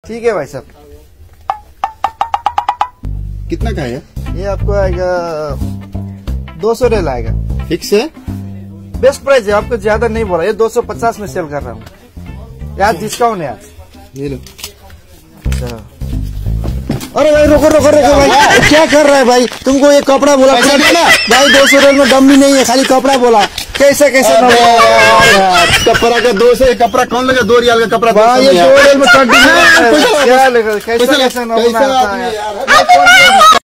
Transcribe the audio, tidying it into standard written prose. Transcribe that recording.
ठीक है भाई साहब। कितना का है ये आपको आएगा 200 रेल आएगा। फिक्स है? बेस्ट प्राइस है, आपको ज्यादा नहीं बोला, ये 250 में सेल कर रहा हूँ यार, डिस्काउंट है आज। ये लो। अच्छा अरे भाई रुको रुको रुको भाई, क्या कर रहा है भाई? तुमको ये कपड़ा बोला ना भाई, 200 रेल में डम्मी नहीं है, खाली कपड़ा बोला। कैसे कैसे कपड़ा का 200, कपड़ा कौन लगा? 2 रियाल का कपड़ा भाई, ये 2 रेल में क्या लगा? कैसा कैसा